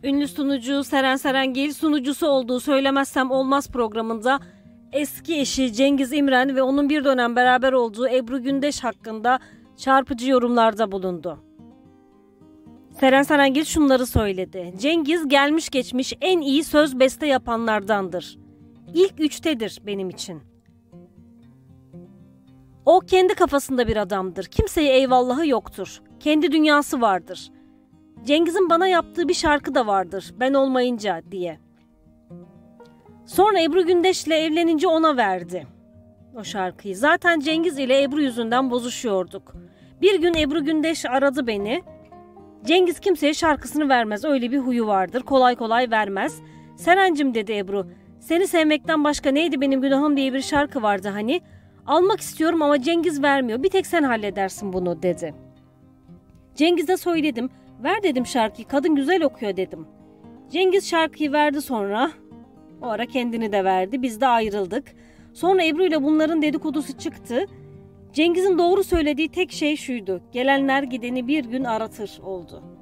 Ünlü sunucu Seren Serengil sunucusu olduğu Söylemezsem Olmaz programında eski eşi Cengiz İmren ve onun bir dönem beraber olduğu Ebru Gündeş hakkında çarpıcı yorumlarda bulundu. Seren Serengil şunları söyledi. Cengiz gelmiş geçmiş en iyi söz beste yapanlardandır. İlk üçtedir benim için. O kendi kafasında bir adamdır. Kimseye eyvallahı yoktur. Kendi dünyası vardır. Cengiz'in bana yaptığı bir şarkı da vardır. Ben olmayınca diye. Sonra Ebru Gündeş'le evlenince ona verdi o şarkıyı. Zaten Cengiz ile Ebru yüzünden bozuşuyorduk. Bir gün Ebru Gündeş aradı beni. Cengiz kimseye şarkısını vermez. Öyle bir huyu vardır. Kolay kolay vermez. Serencim dedi Ebru. Seni sevmekten başka neydi benim günahım diye bir şarkı vardı hani. Almak istiyorum ama Cengiz vermiyor. Bir tek sen halledersin bunu dedi. Cengiz'e söyledim. Ver dedim şarkıyı. Kadın güzel okuyor dedim. Cengiz şarkıyı verdi sonra. O ara kendini de verdi. Biz de ayrıldık. Sonra Ebru ile bunların dedikodusu çıktı. Cengiz'in doğru söylediği tek şey şuydu. Gelenler gideni bir gün aratır oldu.